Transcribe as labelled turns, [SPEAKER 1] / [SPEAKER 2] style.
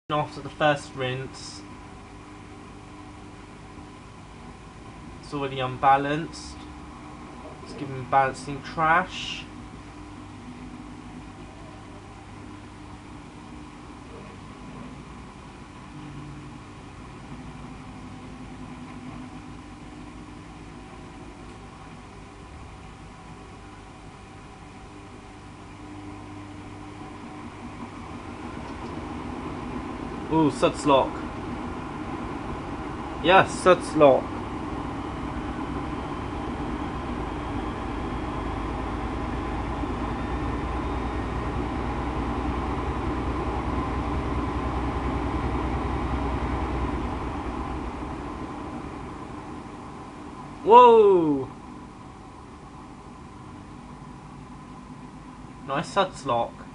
[SPEAKER 1] After the first rinse, it's already unbalanced. It's giving balancing trash. Ooh, suds lock. Yes, suds lock. Whoa! Nice suds lock.